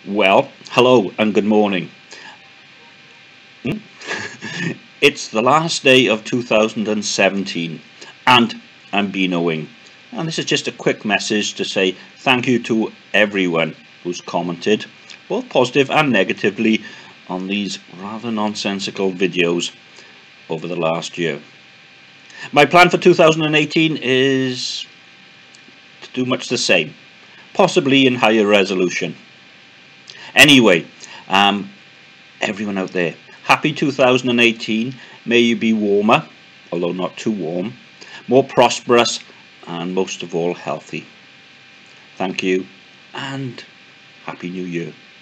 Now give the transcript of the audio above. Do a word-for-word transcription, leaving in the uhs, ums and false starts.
Well, hello and good morning. Hmm? It's the last day of two thousand seventeen and I'm BNOing. And this is just a quick message to say thank you to everyone who's commented, both positive and negatively, on these rather nonsensical videos over the last year. My plan for two thousand eighteen is to do much the same, possibly in higher resolution. Anyway, um, everyone out there, happy two thousand eighteen. May you be warmer, although not too warm, more prosperous, and most of all healthy. Thank you and Happy New Year.